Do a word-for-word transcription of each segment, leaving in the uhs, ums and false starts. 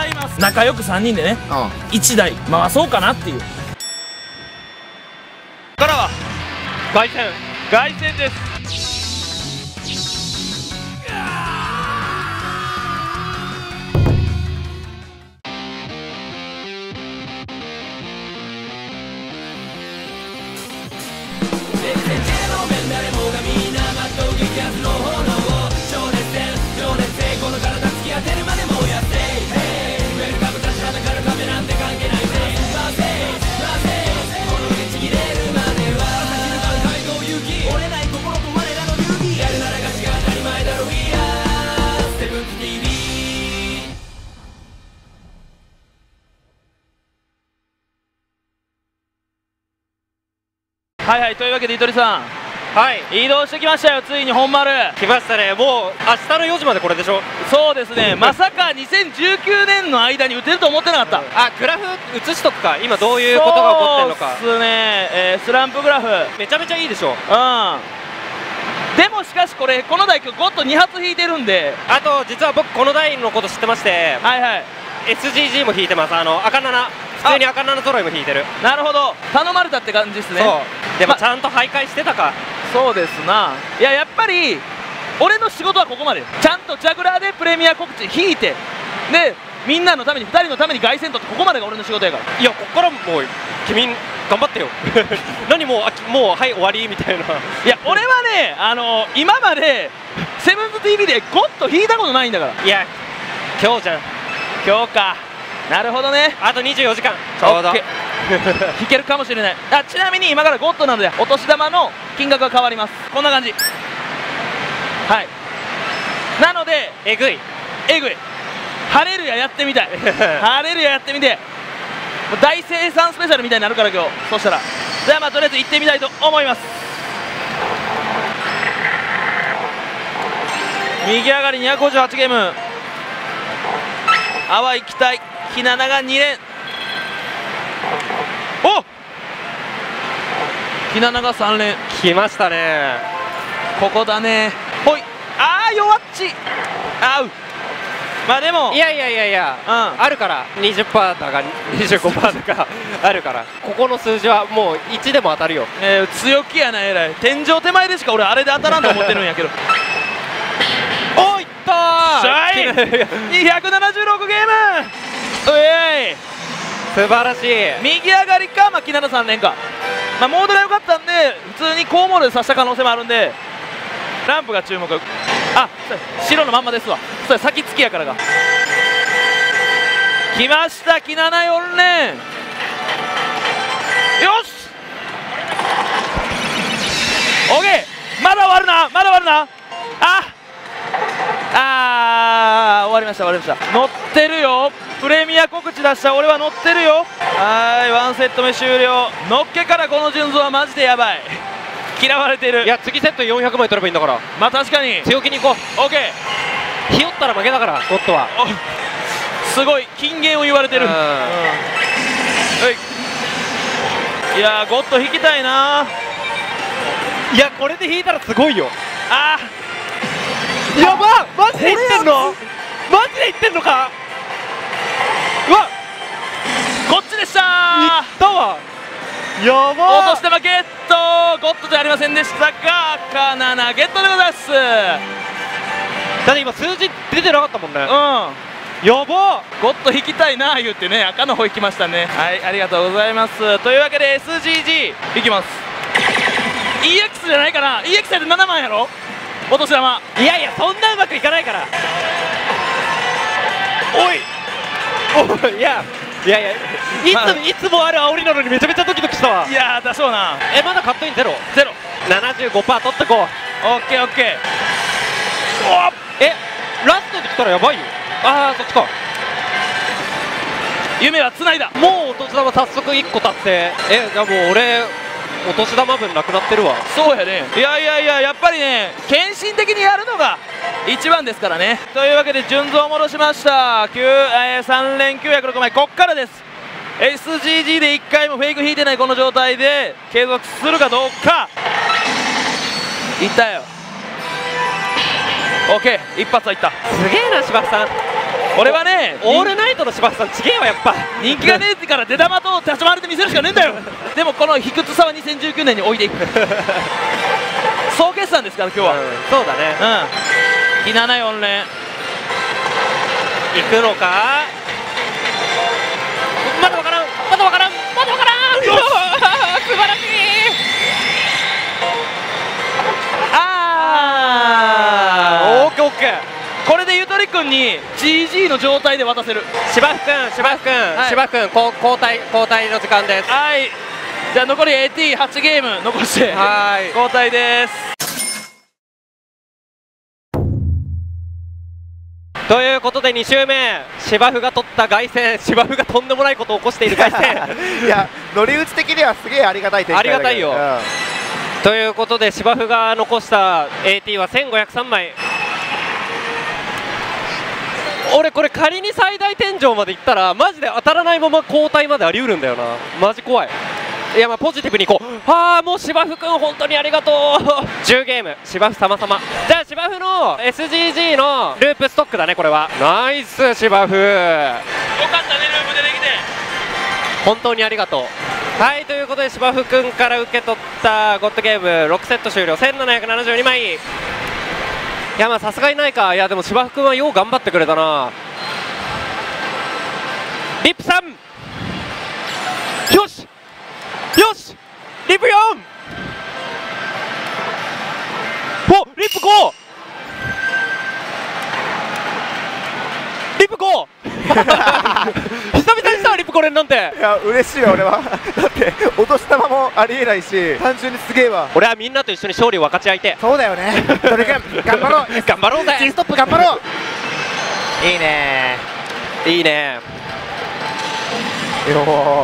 います。仲良くさんにんでね、うん、いちだい回そうかなっていう。ここからは凱旋凱旋です。はいはい、というわけで、ゆとりさん、はい、移動してきましたよ、ついに本丸。 来ましたね、もう明日のよじまでこれでしょ。 そうですね、まさかにせんじゅうきゅうねんの間に打てると思ってなかった、うん、 あ、グラフ映しとくか、今どういうことが起こってるのか。 そうですね、えー、スランプグラフ、 めちゃめちゃいいでしょ。うん、 でもしかし、これ、この台、今日ゴッドに発引いてるんで、 あと、実は僕、この台のこと知ってまして、 はいはい、 エスジージー も引いてます、あの赤なな、普通に赤なな揃いも引いてる。 なるほど、頼まれたって感じですね。 でもちゃんと徘徊してたか、ま、 そうですな。いや、やっぱり俺の仕事はここまで、ちゃんとジャグラーでプレミア告知引いて、でみんなのためにふたりのために凱旋とって、ここまでが俺の仕事やから。 いや、こっからもう君頑張ってよ何もうあもうはい終わりみたいな。 いや、俺はね、あの今までセブンズ ティーブイ でゴッド引いたことないんだから。いや、今日じゃん。 今日か。なるほどね。 あとにじゅうよじかんちょうど引けるかもしれない。あ、ちなみに今からゴッドなのでお年玉の金額が変わります。こんな感じ。はい、なのでえぐいえぐいハレルヤやってみたいハレルヤやってみて、もう大生産スペシャルみたいになるから今日。そしたらじゃあ、まあとりあえず行ってみたいと思います。右上がりにひゃくごじゅうはちゲーム、淡い期待、ひなながに連、おっ、ひなながさん連、 来ましたね。 ここだね。ほい、あー弱っち、あう、まあでも、 いやいやいやいや、うん、あるから、にじゅっパーセントだかにじゅうごパーセントだかあるから、ここの数字はもういちでも当たるよ。 えー、強気やな、えらい。天井手前でしか俺あれで当たらんと思ってるんやけどおいったーにひゃくななじゅうろくゲーム、うえい、 素晴らしい。 右上がりか、まあ、きななさん連か、まあ、モードが良かったんで普通に高モードで刺した可能性もあるんで、ランプが注目。あ、白のまんまですわ。それ先付きやからが来ました。きななよん連、よし OK、 まだ終わるな、まだ終わるな。ああー、終わりました、終わりました。乗ってるよ、プレミア告知出した俺は乗ってるよ。はい、ワンセット目終了。のっけからこの順位はマジでやばい、嫌われてる。 いや、次セットよんひゃくまい取ればいいんだから。 まあ確かに強気にいこう。 OK、 ひよったら負けだから、ゴッドは。 すごい金言を言われてる。うん、いやー、ゴッド引きたいな。 いや、これで引いたらすごいよ。 あー、やばっ、マジで言ってんの、マジで言ってんのか。うわ、 こっちでしたー。 いったわ、やばー。 落として負けっと、ゴッドじゃありませんでしたが、赤ななゲットでございます。 だって今数字出てなかったもんね。うん、やばー。 ゴッド引きたいな言ってね、赤の方引きましたね。はい、ありがとうございます。というわけで エスジージー いきます。 イーエックス じゃないかな。 イーエックス やでななまんやろ、お年玉。 いやいや、そんなうまくいかないから。おいおい、いやいやいや、いつ、まあ、いつもある煽りなのにめちゃめちゃドキドキしたわ。 いやー、だそうな。 え、まだカットインゼロゼロ ななじゅうごパーセント 取ってこう。 オッケーオッケー。 おえ、ラストで来たらやばいよ。ああ、そっちか。 夢はつないだ。 もうお年玉早速いっこ達成。え、じゃあもう俺お年玉分なくなってるわ。 そうやね。いやいやいや、やっぱりね、献身的にやるのが一番ですからね。というわけで順増を戻しました。きゅう、えー、さん連きゅうひゃくろくまい、こっからです。 エスジージー でいっかいもフェイク引いてないこの状態で継続するかどうか。いったよ。 OK、 一発はいった。 すげえな、柴田さん。 俺はねオールナイトの柴田さんちげえわやっぱ。 人気がねえから出玉と立ち回りで見せるしかねえんだよでもこの卑屈さはにせんじゅうきゅうねんに置いていく総決算ですから今日は、 うん、そうだね。 うん、ひななよん連行くのか。まだわからんまだわからんまだわからん素晴らしい。 あー、 オーケーオーケー。 これでゆとりくんに ジージー の状態で渡せる。 芝生くん芝生くん、 はい、 芝生くんこ交代交代の時間です。 はい、じゃあ残り エーティーはち ゲーム残してはい交代です。 ということでに周目、芝生が取った凱旋、芝生がとんでもないことを起こしている凱旋いや乗り打ち的にはすげえありがたい展開だけど、 ありがたいよ、うん、ということで芝生が残した エーティー はせんごひゃくさんまい。俺これ仮に最大天井までいったらマジで当たらないまま交代までありうるんだよな。マジ怖い。いやまあポジティブにいこう。ああもう芝生くん本当にありがとうじゅうゲーム芝生様々。じゃあ芝生の エスジージー のループストックだねこれは。ナイス芝生、よかったねループでできて本当にありがとう。はいということで芝生くんから受け取ったゴッドゲームろくセット終了せんななひゃくななじゅうにまい。いやまあさすがにないか。いやでも芝生くんはよう頑張ってくれたな。リップさんよしよしリップよんおリップごリップご久々にしたリップこれなんて。 いや嬉しいよ俺はだって落とし玉もありえないし単純にすげえわ。 俺はみんなと一緒に勝利を分かち合いて。 そうだよねそれが頑張ろう頑張ろうぜ G ストップ頑張ろういいねいいねよー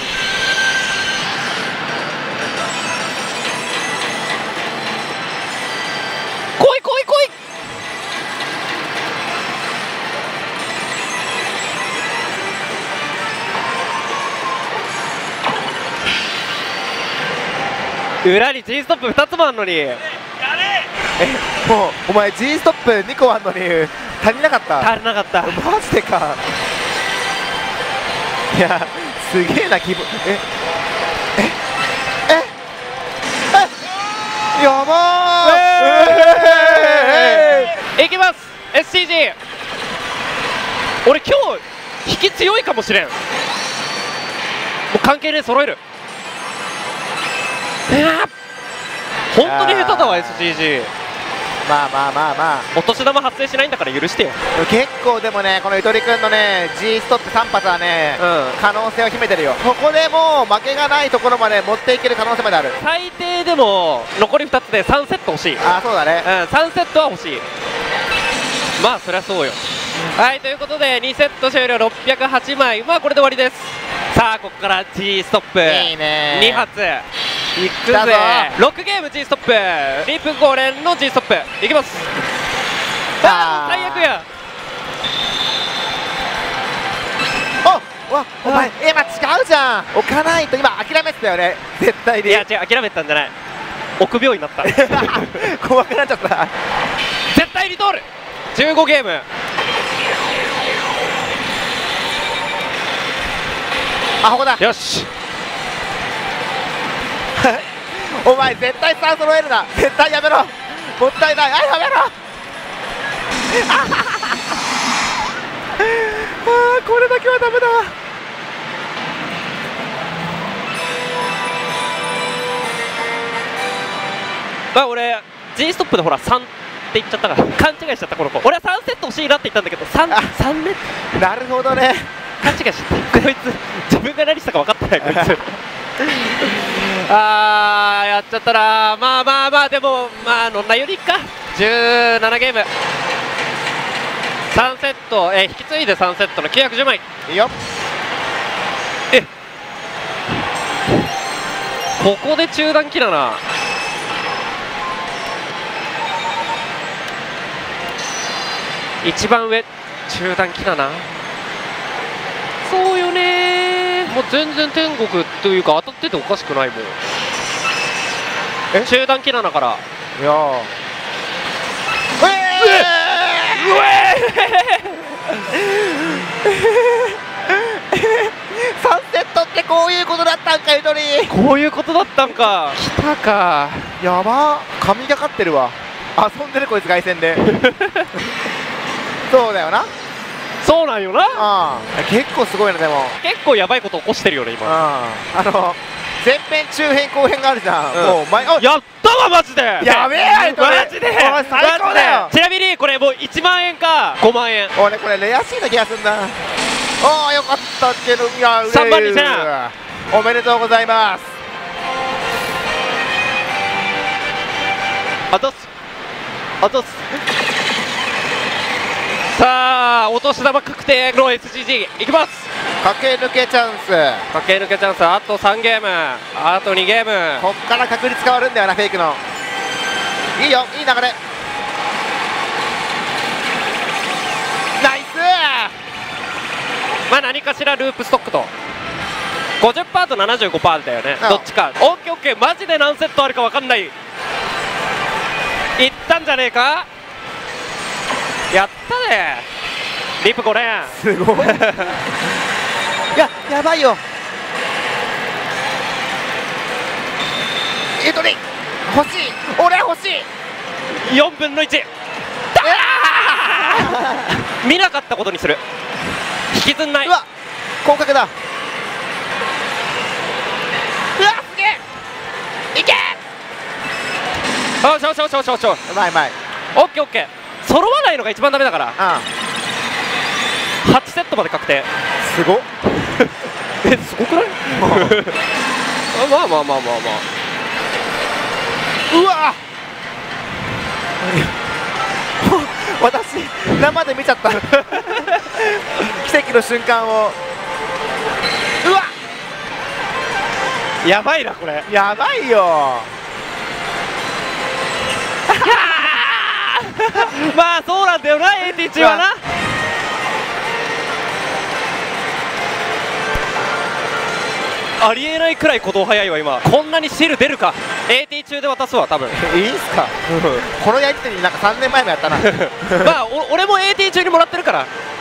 来い来い来い。裏に G ストップふたつもあんのに。えもうお前 G ストップにこあんのに足りなかった。 足りなかった。 マジでか。いやすげえな気分。ええええやばー、 えー、いきます エスシージー。 俺今日引き強いかもしれん。もう関係ねえ揃える。本当に下手だわ エスジージー。 まあまあまあまあお年玉発生しないんだから許してよ。 結構でもねこのゆとりくんのね G ストップさん発はね、うん、可能性を秘めてるよ。ここでもう負けがないところまで持っていける可能性まである。 最低でも残りふたつでさんセット欲しい。 ああそうだね、 うん、さんセットは欲しい。まあそりゃそうよ、うん、はいということでにセット終了ろっぴゃくはちまい。まあこれで終わりです。さあここから G ストップいいねに発いくぜ。ろくゲーム G ストップリップご連の G ストップいきます。あー最悪や。 おわお前今違うじゃん。置かないと今諦めてたよね絶対に。 いや違う諦めてたんじゃない。臆病になった怖くなっちゃった絶対に通る。じゅうごゲームアホだ。 よしお前絶対さん揃えるな。絶対やめろもったいない。あやめろあーこれだけはダメだわ。 あ俺 G ストップでほらさんって言っちゃったから勘違いしちゃったこの子。俺はさんセット欲しいなって言ったんだけど 3, 3ね。 なるほどね勘違いしちゃったこいつ自分が何したか分かってないこいつあーやっちゃったな。まあまあまあでもまあ乗んないよりいっか。じゅうななゲームさんセット、えー、引き継いでさんセットのきゅうひゃくじゅうまい。 いいよ。 えここで中断機だな。一番上中断機だな。そうよねもう全然天国というか当たってておかしくないもん。え中断機なから。 いやーうえーうえーったんかゆとり。 こういうことだったんか。来たか。 やば、神がかってるわ。遊んでるこいつ凱旋でそうだよな。 そうなんよな。 ああ結構すごいな。でも結構やばいこと起こしてるよね今。 ああの前編中編後編があるじゃん、うん、もう前やったわマジで。 やべえよマジで最高だよ。 ちなみにこれもういちまんえんかごまんえん。 俺これレアシーな気がすんな。ああよかったけど、いやさんまんにせんおめでとうございます。 あとすあとすさあお年玉確定の エスジージー いきます。 駆け抜けチャンス。 駆け抜けチャンスあとさんゲームあとにゲーム。 こっから確率変わるんだよなフェイクの。いいよいい流れ。ナイス。 まあ何かしらループストックと ごじゅっパーセント と ななじゅうごパーセント だよね、 うん、 どっちか。オッケーオッケーマジで何セットあるか分かんない。いったんじゃねえか。やったねリップご連。 すごいいややばいよ。ゆとり欲しい。俺欲しい。 よんぶんのいち見なかったことにする。引きずんない。 うわ広角だ。うわすげえいけ。 よしよしよしよしよし。 うまいうまい。 オッケーオッケー。揃わないのが一番ダメだから。 うんはちセットまで確定。 すごっえすごくない？まあまあまあまあまあ。 うわ私生で見ちゃった奇跡の瞬間を。うわやばいなこれ。 やばいよまあそうなんだよな エーティー 中はな。ありえないくらい鼓動早いわ今。こんなにシール出るか。 エーティー 中で渡すわ多分。 いいんすかこのやりとりなんかさんねんまえもやったなまあお俺も エーティー 中にもらってるから。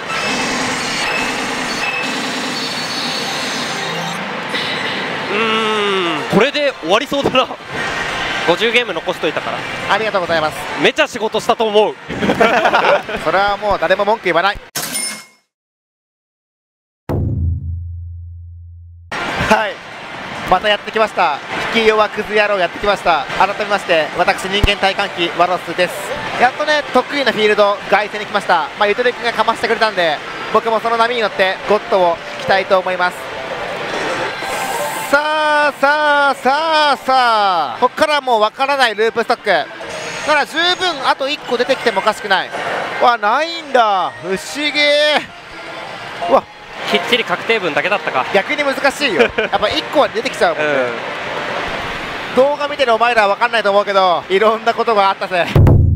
うーんこれで終わりそうだなごじゅうゲーム残しといたから。 ありがとうございます。 めちゃ仕事したと思うそれはもう誰も文句言わない。はいまたやってきました。引き弱クズ野郎やってきました。改めまして私人間体感機ワロスです。やっとね得意なフィールド凱旋に来ました。まあゆとりくんがかましてくれたんで僕もその波に乗ってゴッドを引きたいと思います。さあさあさあさあこっからもう分からないループストックだから十分あといっこ出てきてもおかしくない。わないんだ不思議。うわきっちり確定分だけだったか。 逆に難しいよやっぱいっこは出てきちゃうもんね、うん、動画見てるお前らは分かんないと思うけどいろんなことがあったぜ。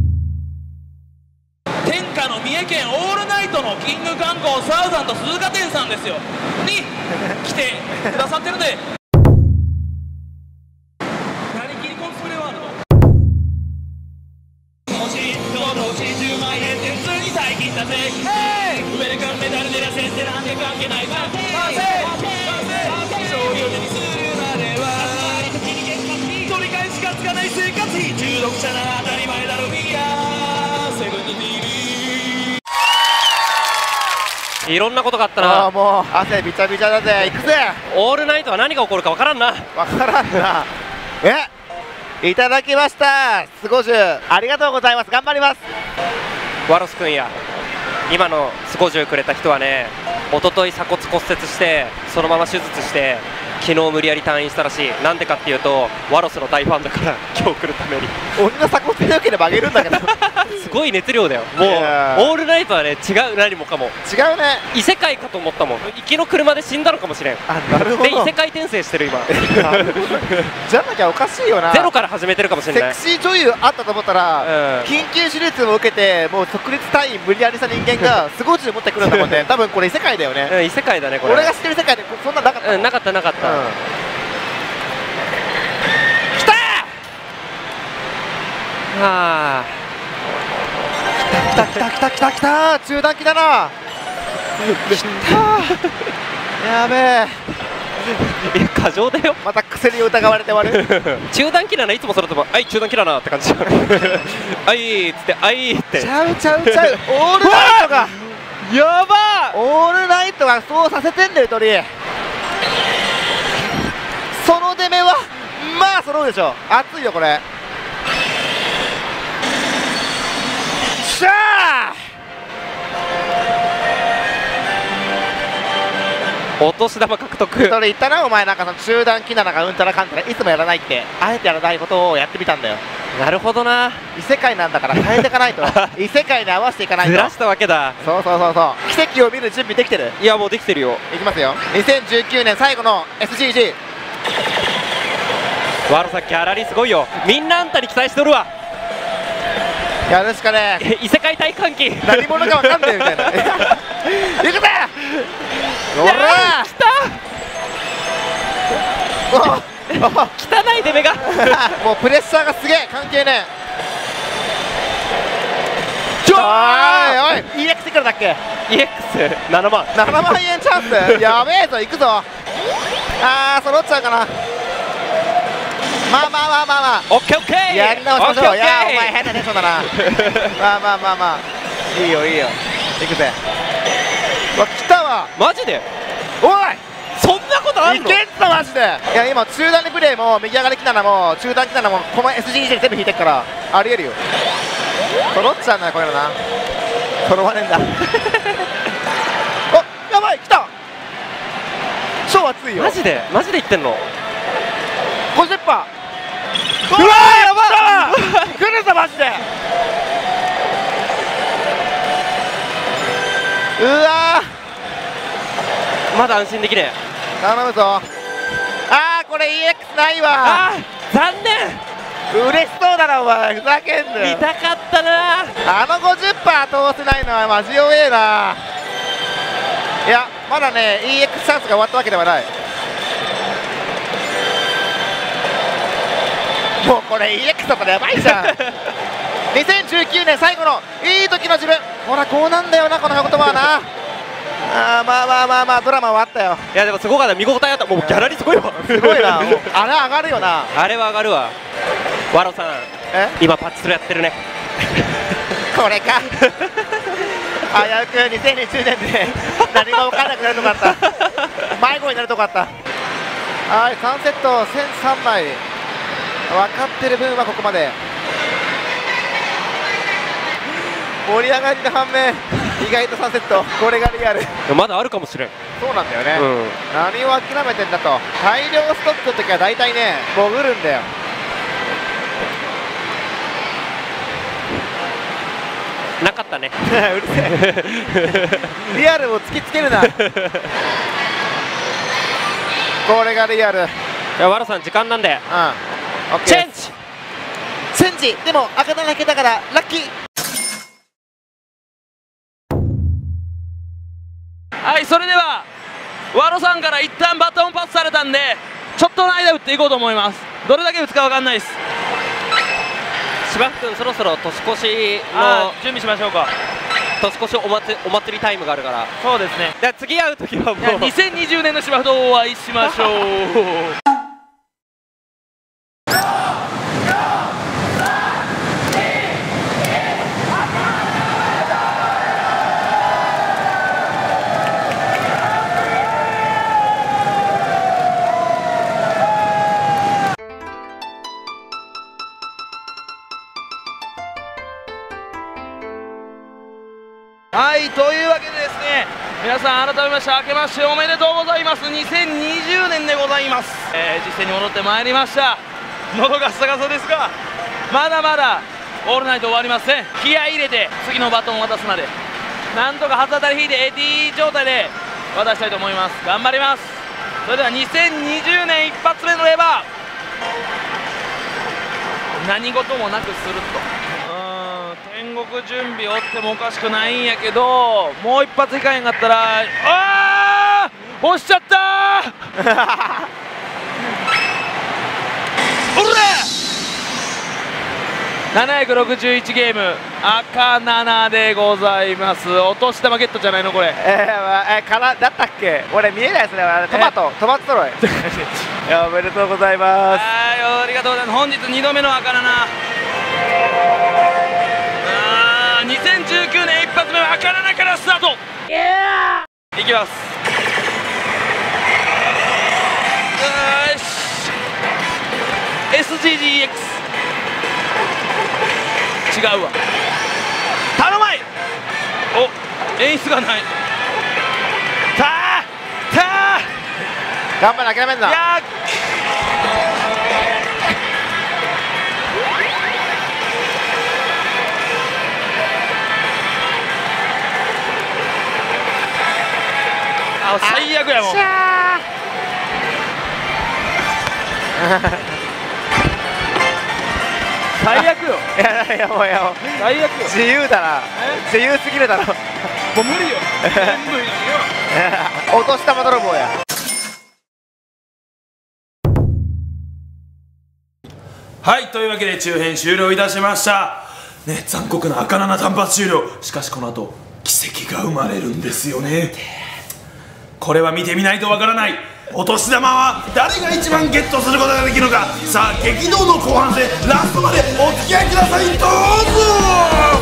天下の三重県オールナイトのキング観光サウザンド鈴鹿店さんですよに来てくださってるでなりきりコンスプレワールド欲しい今日の欲しいじゅうまんえんって普通に大金だぜ。ウェルカムメダルでらせってなんで関係ないわ。勝利を手にするまでは取り返しがつかない生活費中毒者な当たり前だろ。いやーセブンティービーいろんなことがあったあな。 あもう汗びちゃびちゃだぜ。行くぜ。 オールナイトは何が起こるか分からんな。 分からんなえいただきましたスゴジュありがとうございます。頑張ります。 ワロス君や今のスゴジュくれた人はね一昨日鎖骨骨折してそのまま手術して昨日無理やり退院したらしい。なんでかっていうとワロスの大ファンだから今日来るために。 俺の鎖骨でよければあげるんだけどすごい熱量だよもう。オールナイトはね違う何もかも違うね。 異世界かと思ったもん。行きの車で死んだのかもしれん。 あなるほどで異世界転生してる今じゃなきゃおかしいよな。 ゼロから始めてるかもしれない。 セクシー女優あったと思ったら、うん、緊急手術を受けてもう即日退院無理やりした人間がスゴジュ持ってくるんだもんね多分これ異世界だよね、 うん、異世界だねこれ。 俺が知ってる世界でそんななかった、 うん、なかったなかった、うん、 来たーはあ来た来た来た来た来た中断機だな来たやべえいや過剰だよ。 また薬を疑われて終わる。 中段キラーないつもそれともはい中段キラーなって感じ。はいっつってはいってちゃうちゃうちゃうオールナイトがやばオールナイトがそうさせてんだよ鳥。その出目はまあ揃うでしょ。熱いよこれ。しゃーお年玉獲得。 それ言ったなお前。なんかその中段キナナがうんたらかんたらいつもやらないってあえてやらないことをやってみたんだよ。 なるほどな。 異世界なんだから変えていかないと異世界に合わせていかないと。 ずらしたわけだ。 そうそうそうそう。奇跡を見る準備できてる。 いやもうできてるよ。 いきますよ。にせんじゅうきゅうねん最後の エスジージー。 ワロさっきあらりすごいよ。みんなあんたに期待しとるわ。 やるしかねえ。 異世界体感機何者かわかんねえみたいな。いくぜおらーきた汚い出目が。 もうプレッシャーがすげえ。関係ねえ。 ちょおいおい イーエックス いくらだっけ。 イーエックスななまん。 ななまんえんチャンス。やべえぞ行くぞ。あー揃っちゃうかな。まあまあまあまあまあオッケーオッケーやり直しましょう。いやーお前ー変なテンションだな。まあまあまあまあいいよいいよ行くぜ。うわ来たわ。 マジでおいそんなことあんの。 いけんぞマジで。いや今中段でプレーも右上がりきたなも中段きたなもこの エスジージー で全部引いてっからありえるよ。揃っちゃうんだよこういうのな。揃わねえんだ。あやばい来た。超熱いよ。 マジでマジで言ってんの。 ごじゅっパーセント。うわーやばい。来るぞマジで。うわまだ安心できねえ。 ー頼むぞ。あーこれ イーエックス ないわ。 あー残念。 嬉しそうだなお前ふざけんなよ。 見たかったな。 あの ごじゅっパーセント 通せないのはマジ弱えな。いやまだね イーエックス チャンスが終わったわけではない。もうこれ イーエックス だったらやばいじゃん。にせんじゅうきゅうねん最後のいい時の自分。ほらこうなんだよなこの言葉はな。あーまあまあまあまあドラマはあったよ。 いやでもすごかった。見応えあった。もうギャラリーすごいわ。 すごいな。もうあれ上がるよな。 あれは上がるわ。ワロさんえ今パチスロやってるね。 これか。危うくにせんにじゅうねんで何が分からなくなるとこあった。迷子になるとこあった。はいさんセットせんさんまい。分かってる分はここまで。盛り上がりの反面意外とさんセットこれがリアル。 まだあるかもしれん。 そうなんだよね、 うん、 何を諦めてんだと。大量ストックの時は大体ね潜るんだよ。 なかったね。 うるせえ。リアルを突きつけるな。これがリアル。うんいやワロさん時間なんでオッケーチェンジ。 チェンジでも赤だけだからラッキー。 はいそれではワロさんから一旦バトンパスされたんでちょっとの間打っていこうと思います。どれだけ打つか分かんないです。 芝生君そろそろ年越しのあー準備しましょうか。 年越しお祭りお祭りタイムがあるから。 そうですね。 じゃあ次会う時はもいやうにせんにじゅうねんの芝生とお会いしましょう。はいというわけでですね皆さん改めまして明けましておめでとうございます。にせんにじゅうねんでございます、えー、実践に戻ってまいりました。喉がサガサですがまだまだオールナイト終わりません。気合い入れて次のバトンを渡すまでなんとか初当たり引いて エーティー 状態で渡したいと思います。頑張ります。それではにせんにじゅうねん一発目のレバー何事もなくすると。天国準備おってもおかしくないんやけどもう一発いかへんかったらあー押しちゃったーおらななひゃくろくじゅういちゲーム赤ななでございます。お年玉ゲットじゃないのこれ。 えー、まあ、えー、からだったっけ。俺見えないですね。あれトマトトマト揃いいやおめでとうございます。 はいありがとうございます。本日にどめの赤なな。あーにせんじゅうきゅうねん一発目は赤ななからスタート。いきます。よし エスジージーエックス 違うわ。頼まい。お演出がない。たーたー頑張れ諦めんな。 いやあ最悪やもん。最悪よ。 いやいやもういやもう最悪よ。 自由だな。自由すぎるだろもう無理よ。全部いいよ。 お年玉泥棒や。 はい、というわけで中編終了いたしました。ね、残酷な赤なな単発終了。しかしこの後奇跡が生まれるんですよね。これは見てみないとわからない。お年玉は誰が一番ゲットすることができるのか。さあ激動の後半戦ラストまでお付き合いください。どうぞ。